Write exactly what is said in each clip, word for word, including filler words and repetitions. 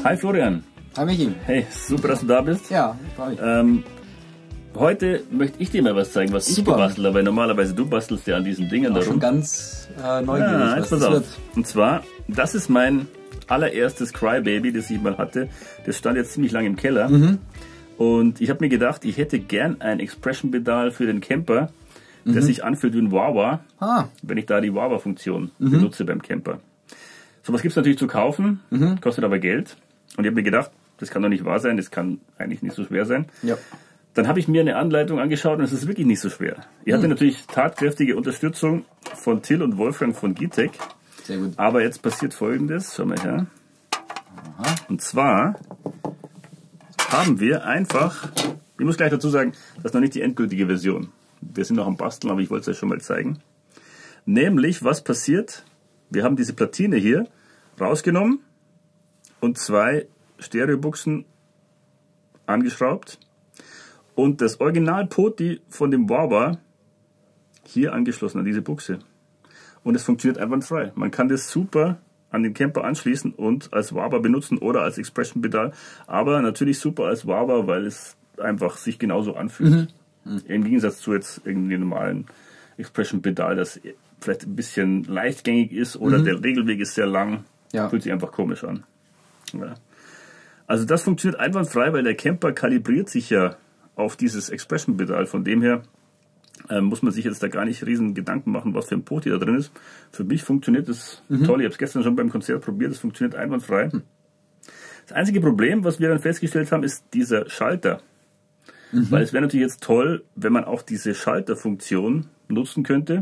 Hi Florian. Hi Michi. Hey, super, dass du da bist. Ja, freue mich. Ähm, heute möchte ich dir mal was zeigen, was Super. ich gebastelt habe, weil normalerweise du bastelst ja an diesen Dingen Auch darum. schon ganz äh, neugierig, Ja, was jetzt pass das auf. wird. Und zwar, das ist mein allererstes Crybaby, das ich mal hatte. Das stand jetzt ziemlich lange im Keller. Mhm. Und ich habe mir gedacht, ich hätte gern ein Expression-Pedal für den Camper, das Mhm. sich anfühlt wie ein Wah-Wah, Ah, wenn ich da die Wah-Wah-Funktion Mhm. benutze beim Camper. Sowas gibt es natürlich zu kaufen, Mhm. kostet aber Geld. Und ich habe mir gedacht, das kann doch nicht wahr sein, das kann eigentlich nicht so schwer sein. ja. Dann habe ich mir eine Anleitung angeschaut und es ist wirklich nicht so schwer. Ich hatte natürlich tatkräftige Unterstützung von Till und Wolfgang von Gitec. Sehr gut. Aber jetzt passiert Folgendes, schau mal her. Aha. Und zwar haben wir einfach, ich muss gleich dazu sagen, das ist noch nicht die endgültige Version. Wir sind noch am Basteln, aber ich wollte es euch schon mal zeigen. Nämlich, was passiert? Wir haben diese Platine hier rausgenommen und zwei Stereobuchsen angeschraubt und das Original-Poti von dem Wah-Wah hier angeschlossen an diese Buchse. Und es funktioniert einwandfrei. Man kann das super an den Camper anschließen und als Wah-Wah benutzen oder als Expression-Pedal. Aber natürlich super als Wah-Wah, weil es einfach sich genauso anfühlt. Mhm. Im Gegensatz zu jetzt irgendwie normalen Expression-Pedal, das vielleicht ein bisschen leichtgängig ist oder mhm. der Regelweg ist sehr lang. Ja. Fühlt sich einfach komisch an. Ja. Also das funktioniert einwandfrei, weil der Camper kalibriert sich ja auf dieses Expression-Pedal. Von dem her äh, muss man sich jetzt da gar nicht riesen Gedanken machen, was für ein Poti da drin ist. Für mich funktioniert das mhm. toll. Ich habe es gestern schon beim Konzert probiert. Es funktioniert einwandfrei. Mhm. Das einzige Problem, was wir dann festgestellt haben, ist dieser Schalter. Mhm. Weil es wäre natürlich jetzt toll, wenn man auch diese Schalterfunktion nutzen könnte.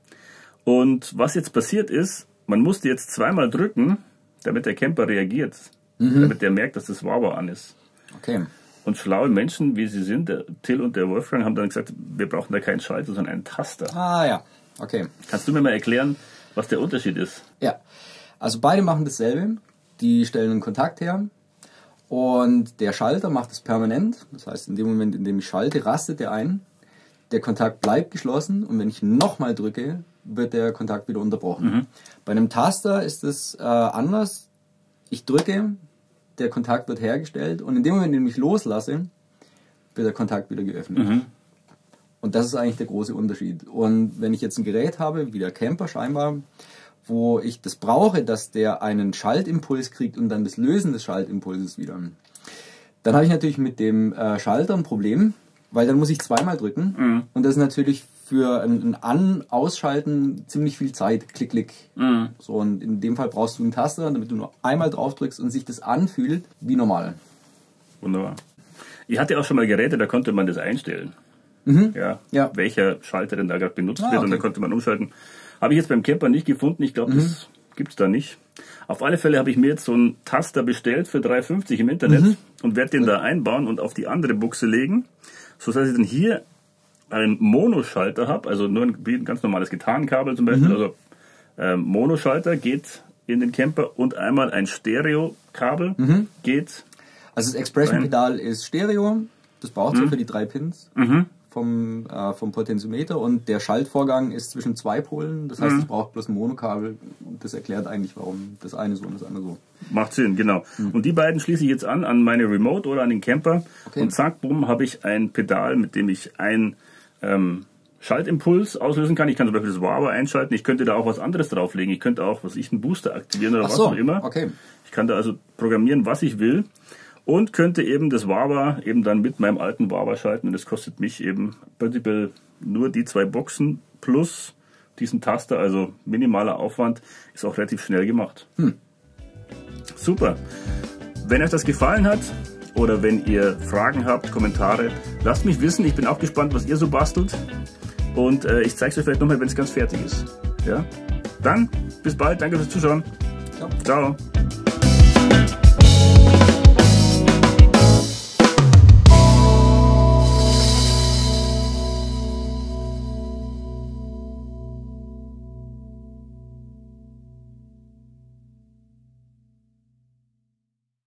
Und was jetzt passiert ist, man musste jetzt zweimal drücken, damit der Camper reagiert. Mhm. Damit der merkt, dass das Wah-Wah an ist. Okay. Und schlaue Menschen, wie sie sind, der Till und der Wolfgang, haben dann gesagt, wir brauchen da keinen Schalter, sondern einen Taster. Ah ja, okay. Kannst du mir mal erklären, was der Unterschied ist? Ja, also beide machen dasselbe. Die stellen einen Kontakt her und der Schalter macht es permanent. Das heißt, in dem Moment, in dem ich schalte, rastet der ein. Der Kontakt bleibt geschlossen und wenn ich nochmal drücke, wird der Kontakt wieder unterbrochen. Mhm. Bei einem Taster ist es äh, anders. Ich drücke, der Kontakt wird hergestellt und in dem Moment, in dem ich loslasse, wird der Kontakt wieder geöffnet. Mhm. Und das ist eigentlich der große Unterschied. Und wenn ich jetzt ein Gerät habe, wie der Camper scheinbar, wo ich das brauche, dass der einen Schaltimpuls kriegt und dann das Lösen des Schaltimpulses wieder, dann habe ich natürlich mit dem äh, Schalter ein Problem, weil dann muss ich zweimal drücken mhm. und das ist natürlich für ein An-, Ausschalten ziemlich viel Zeit. Klick, klick. Mhm. So, und in dem Fall brauchst du einen Taster, damit du nur einmal drauf drückst und sich das anfühlt wie normal. Wunderbar. Ich hatte auch schon mal Geräte, da konnte man das einstellen. Mhm. Ja, ja. Welcher Schalter denn da gerade benutzt ah, wird okay. und da konnte man umschalten. Habe ich jetzt beim Camper nicht gefunden. Ich glaube, mhm. das gibt es da nicht. Auf alle Fälle habe ich mir jetzt so einen Taster bestellt für drei fünfzig im Internet mhm. und werde den ja. da einbauen und auf die andere Buchse legen, sodass ich dann hier einen Monoschalter habe, also nur ein, ein ganz normales Gitarrenkabel zum Beispiel, mhm. also ähm, Monoschalter geht in den Camper und einmal ein Stereokabel mhm. geht. Also das Expression-Pedal ist Stereo, das braucht es mhm. ja für die drei Pins mhm. vom, äh, vom Potentiometer und der Schaltvorgang ist zwischen zwei Polen, das heißt, mhm. es braucht bloß ein Monokabel und das erklärt eigentlich, warum das eine so und das andere so. Macht Sinn, genau. Mhm. Und die beiden schließe ich jetzt an, an meine Remote oder an den Camper okay. und zack, bumm, habe ich ein Pedal, mit dem ich ein ähm, Schaltimpuls auslösen kann. Ich kann zum Beispiel das Wah-Wah einschalten. Ich könnte da auch was anderes drauflegen. Ich könnte auch, was ich, einen Booster aktivieren oder Ach was so, auch immer. Okay. Ich kann da also programmieren, was ich will und könnte eben das Wah-Wah eben dann mit meinem alten Wah-Wah schalten. Und das kostet mich eben prinzipiell nur die zwei Boxen plus diesen Taster. Also minimaler Aufwand, ist auch relativ schnell gemacht. Hm. Super. Wenn euch das gefallen hat, oder wenn ihr Fragen habt, Kommentare, lasst mich wissen. Ich bin auch gespannt, was ihr so bastelt. Und äh, ich zeige es euch vielleicht nochmal, wenn es ganz fertig ist. Ja? Dann, bis bald. Danke fürs Zuschauen. Ciao. Ciao.